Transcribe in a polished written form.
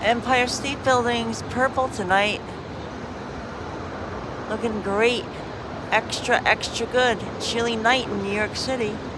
Empire State Building's purple tonight. Looking great. Extra, extra good. Chilly night in New York City.